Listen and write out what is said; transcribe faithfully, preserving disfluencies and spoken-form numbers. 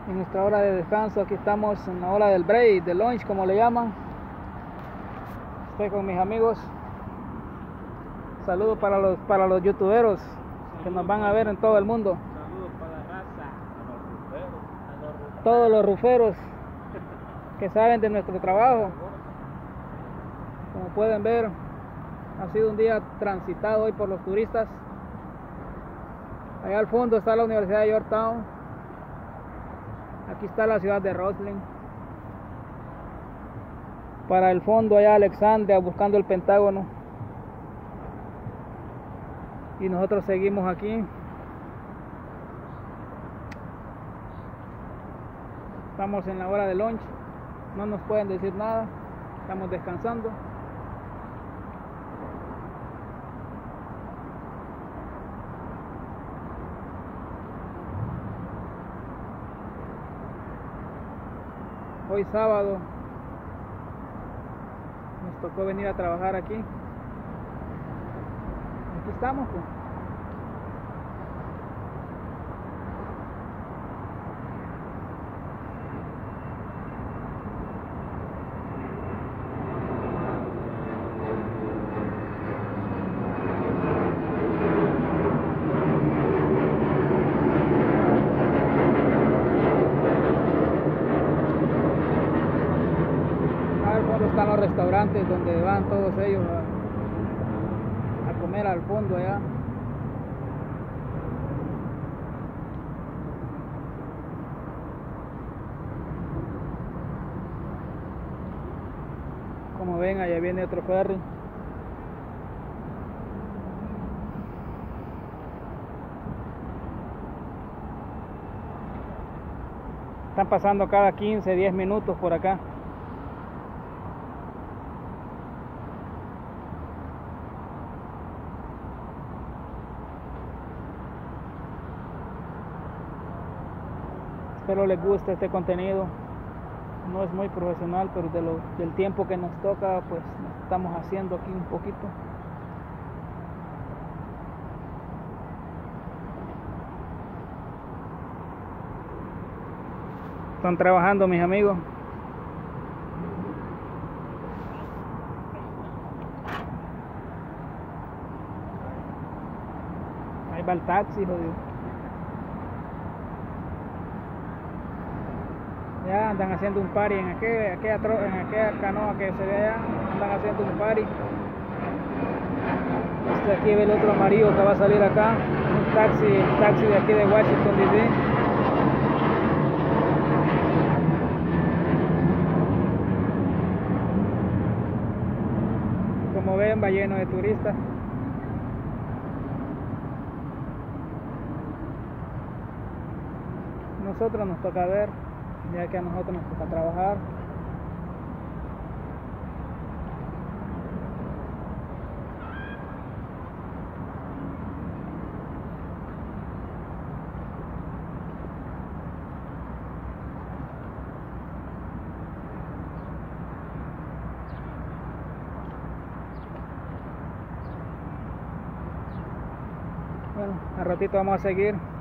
en nuestra hora de descanso. Aquí estamos en la hora del break, del lunch como le llaman. Estoy con mis amigos. Saludos para los para los youtuberos que nos van a ver en todo el mundo. Saludos para la raza, a los ruferos, a los ruferos. Todos los ruferos que saben de nuestro trabajo. Como pueden ver, ha sido un día transitado hoy por los turistas. Allá al fondo está la Universidad de Georgetown. Aquí está la ciudad de Rosslyn. Para el fondo allá Alexandria buscando el Pentágono. Y nosotros seguimos aquí. Estamos en la hora de lunch. No nos pueden decir nada. Estamos descansando. Hoy sábado nos tocó venir a trabajar aquí. Aquí estamos, pues. Al fondo están los restaurantes donde van todos ellos a, a comer al fondo allá. Como ven, allá viene otro ferry. Están pasando cada quince, diez minutos por acá. Espero les guste este contenido. No es muy profesional, pero de lo, del tiempo que nos toca, pues estamos haciendo aquí un poquito. Están trabajando mis amigos. Ahí va el taxi, jodido. Ya andan haciendo un party en aquella, aquella, en aquella canoa que se ve allá. Andan haciendo un party. Este aquí ve el otro amarillo que va a salir acá. Un taxi, el taxi de aquí de Washington D C. Como ven, va lleno de turistas. Nosotros nos toca ver, ya que a nosotros nos toca trabajar. Bueno, al ratito vamos a seguir.